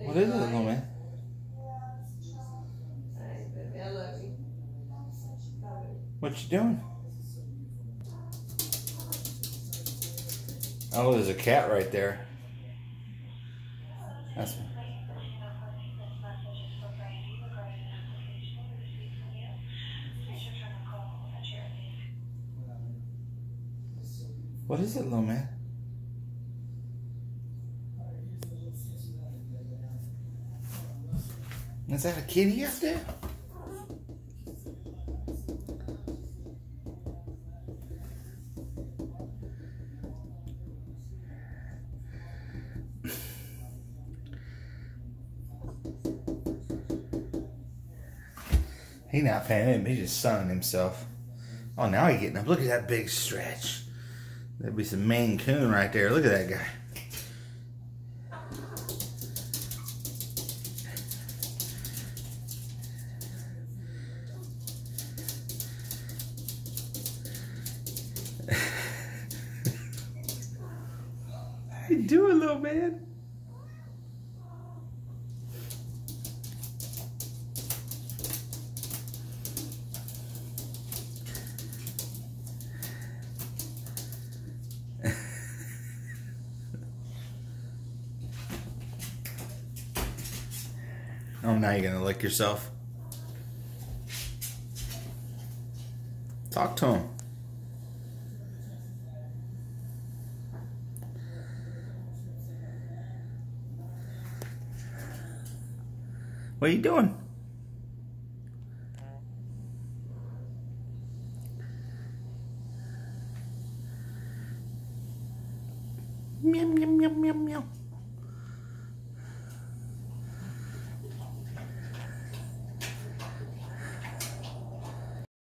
What is it, little man? I love you. What you doing? Oh, there's a cat right there. That's. What is it, little man? Is that a kitty up there? He not paying him. He's just sunning himself. Oh, now he's getting up. Look at that big stretch. That'd be some Maine Coon right there. Look at that guy. How you doing, little man? Oh, now you're gonna lick yourself. Talk to him. What are you doing?